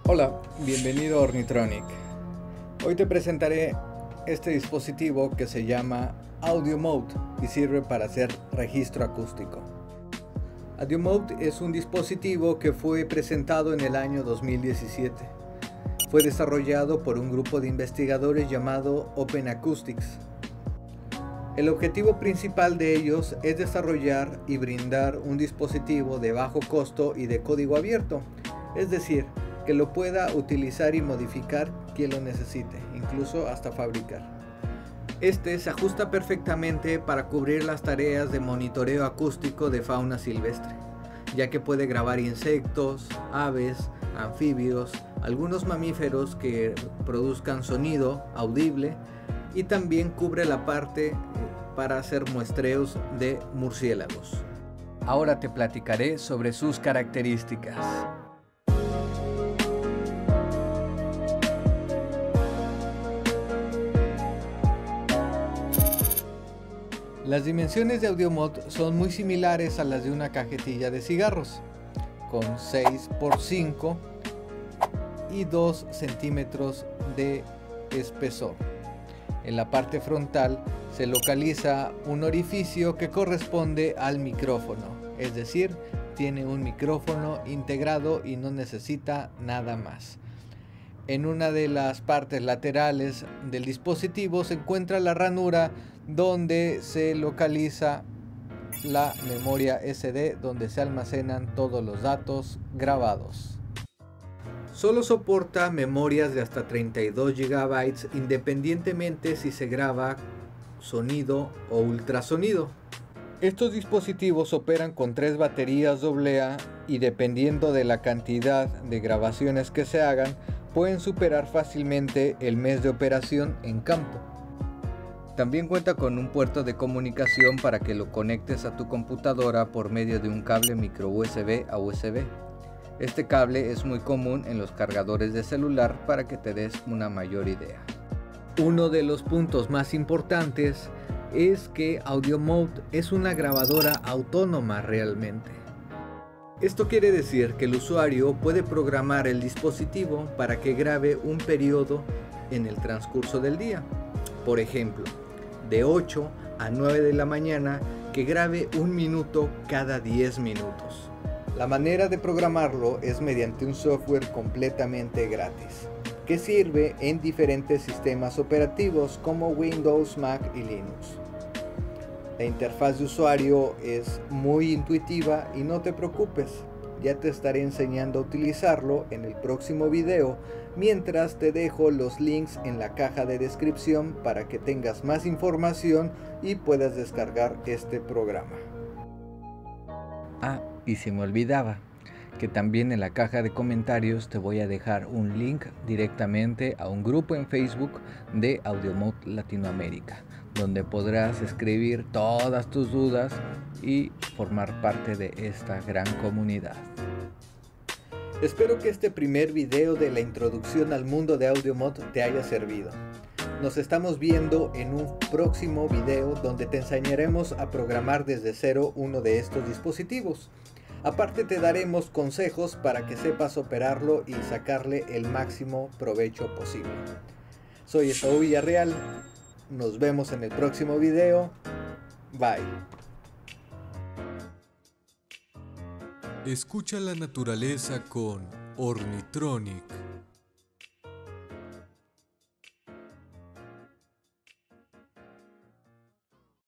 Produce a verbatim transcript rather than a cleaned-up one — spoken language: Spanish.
Hola, bienvenido a Ornitronic. Hoy te presentaré este dispositivo que se llama Audio Mode y sirve para hacer registro acústico. Audio Mode es un dispositivo que fue presentado en el año dos mil diecisiete. Fue desarrollado por un grupo de investigadores llamado Open Acoustics. El objetivo principal de ellos es desarrollar y brindar un dispositivo de bajo costo y de código abierto, es decir, que lo pueda utilizar y modificar quien lo necesite, incluso hasta fabricar. Este se ajusta perfectamente para cubrir las tareas de monitoreo acústico de fauna silvestre, ya que puede grabar insectos, aves, anfibios, algunos mamíferos que produzcan sonido audible, y también cubre la parte para hacer muestreos de murciélagos. Ahora te platicaré sobre sus características. Las dimensiones de Audio Mode son muy similares a las de una cajetilla de cigarros, con seis por cinco y dos centímetros de espesor. En la parte frontal se localiza un orificio que corresponde al micrófono, es decir, tiene un micrófono integrado y no necesita nada más. En una de las partes laterales del dispositivo se encuentra la ranura donde se localiza la memoria ese de donde se almacenan todos los datos grabados. Solo soporta memorias de hasta treinta y dos gigabytes independientemente si se graba sonido o ultrasonido. Estos dispositivos operan con tres baterías doble A y dependiendo de la cantidad de grabaciones que se hagan, pueden superar fácilmente el mes de operación en campo. También cuenta con un puerto de comunicación para que lo conectes a tu computadora por medio de un cable micro U S B a U S B. Este cable es muy común en los cargadores de celular para que te des una mayor idea. Uno de los puntos más importantes es que Audio Mode es una grabadora autónoma realmente. Esto quiere decir que el usuario puede programar el dispositivo para que grabe un periodo en el transcurso del día. Por ejemplo, de ocho a nueve de la mañana, que grabe un minuto cada diez minutos. La manera de programarlo es mediante un software completamente gratis, que sirve en diferentes sistemas operativos como Windows, Mac y Linux. La interfaz de usuario es muy intuitiva y no te preocupes, ya te estaré enseñando a utilizarlo en el próximo video, mientras te dejo los links en la caja de descripción para que tengas más información y puedas descargar este programa. Ah, y se me olvidaba que también en la caja de comentarios te voy a dejar un link directamente a un grupo en Facebook de Audio Mode Latinoamérica, donde podrás escribir todas tus dudas y formar parte de esta gran comunidad. Espero que este primer video de la introducción al mundo de Audio Mode te haya servido. Nos estamos viendo en un próximo video donde te enseñaremos a programar desde cero uno de estos dispositivos. Aparte te daremos consejos para que sepas operarlo y sacarle el máximo provecho posible. Soy Esaú Villarreal. Nos vemos en el próximo video. Bye. Escucha la naturaleza con Ornitronic.